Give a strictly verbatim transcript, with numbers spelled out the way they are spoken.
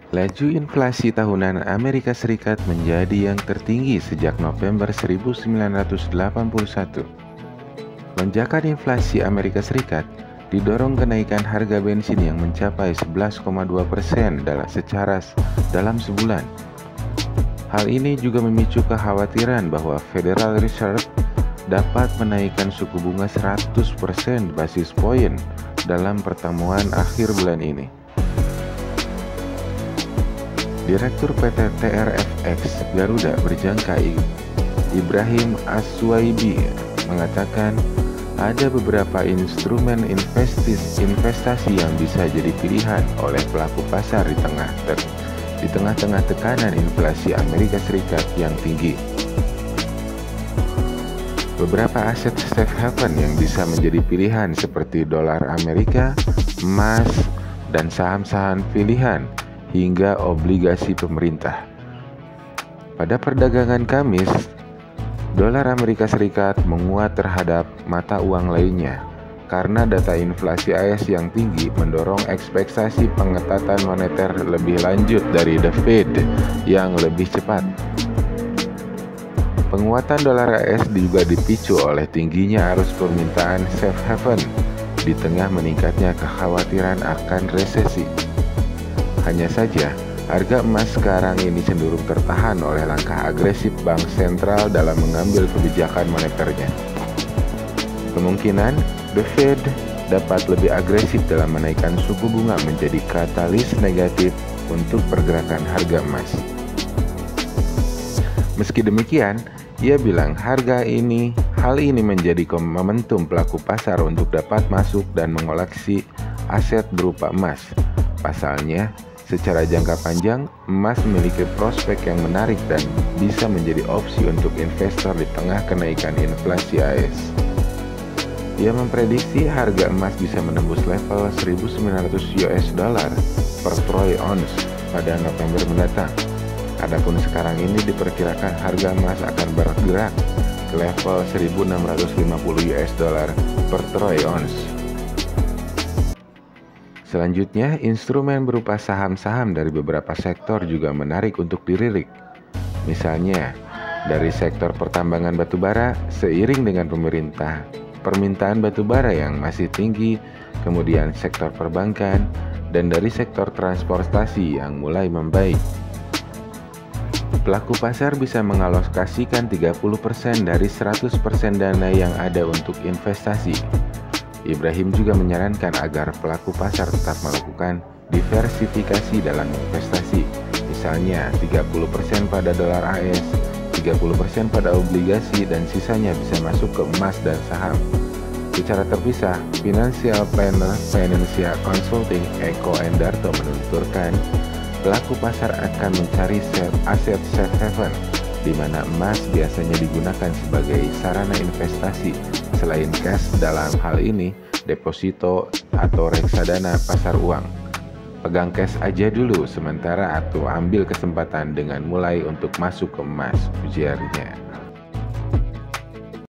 Laju inflasi tahunan Amerika Serikat menjadi yang tertinggi sejak November seribu sembilan ratus delapan puluh satu. Lonjakan inflasi Amerika Serikat didorong kenaikan harga bensin yang mencapai sebelas koma dua persen dalam secara dalam sebulan. Hal ini juga memicu kekhawatiran bahwa Federal Reserve dapat menaikkan suku bunga seratus persen basis poin dalam pertemuan akhir bulan ini. Direktur P T T R F X Garuda Berjangka Ibrahim Aswaibi mengatakan ada beberapa instrumen investis, investasi yang bisa jadi pilihan oleh pelaku pasar di tengah ter, di tengah-tengah tekanan inflasi Amerika Serikat yang tinggi. Beberapa aset safe haven yang bisa menjadi pilihan seperti dolar Amerika, emas, dan saham-saham pilihan hingga obligasi pemerintah. Pada perdagangan Kamis, dolar Amerika Serikat menguat terhadap mata uang lainnya karena data inflasi A S yang tinggi mendorong ekspektasi pengetatan moneter lebih lanjut dari The Fed yang lebih cepat. Penguatan dolar A S juga dipicu oleh tingginya arus permintaan safe haven di tengah meningkatnya kekhawatiran akan resesi. Hanya saja, harga emas sekarang ini cenderung tertahan oleh langkah agresif bank sentral dalam mengambil kebijakan moneternya. Kemungkinan The Fed dapat lebih agresif dalam menaikkan suku bunga menjadi katalis negatif untuk pergerakan harga emas. Meski demikian, ia bilang harga ini, hal ini menjadi momentum pelaku pasar untuk dapat masuk dan mengoleksi aset berupa emas. Pasalnya, secara jangka panjang, emas memiliki prospek yang menarik dan bisa menjadi opsi untuk investor di tengah kenaikan inflasi A S. Ia memprediksi harga emas bisa menembus level seribu sembilan ratus U S dollar per troy ounce pada November mendatang. Adapun sekarang ini diperkirakan harga emas akan bergerak ke level seribu enam ratus lima puluh U S dollar per troy ounce. Selanjutnya, instrumen berupa saham-saham dari beberapa sektor juga menarik untuk dilirik. Misalnya, dari sektor pertambangan batubara seiring dengan pemerintah permintaan batubara yang masih tinggi, kemudian sektor perbankan, dan dari sektor transportasi yang mulai membaik. Pelaku pasar bisa mengalokasikan tiga puluh persen dari seratus persen dana yang ada untuk investasi. Ibrahim juga menyarankan agar pelaku pasar tetap melakukan diversifikasi dalam investasi, misalnya tiga puluh persen pada dolar A S, tiga puluh persen pada obligasi, dan sisanya bisa masuk ke emas dan saham. Secara terpisah, Financial Planner Financial Consulting Eko Endarto menuturkan pelaku pasar akan mencari aset safe haven, di mana emas biasanya digunakan sebagai sarana investasi. Selain cash, dalam hal ini deposito atau reksadana pasar uang. Pegang cash aja dulu sementara atau ambil kesempatan dengan mulai untuk masuk ke emas, ujarnya.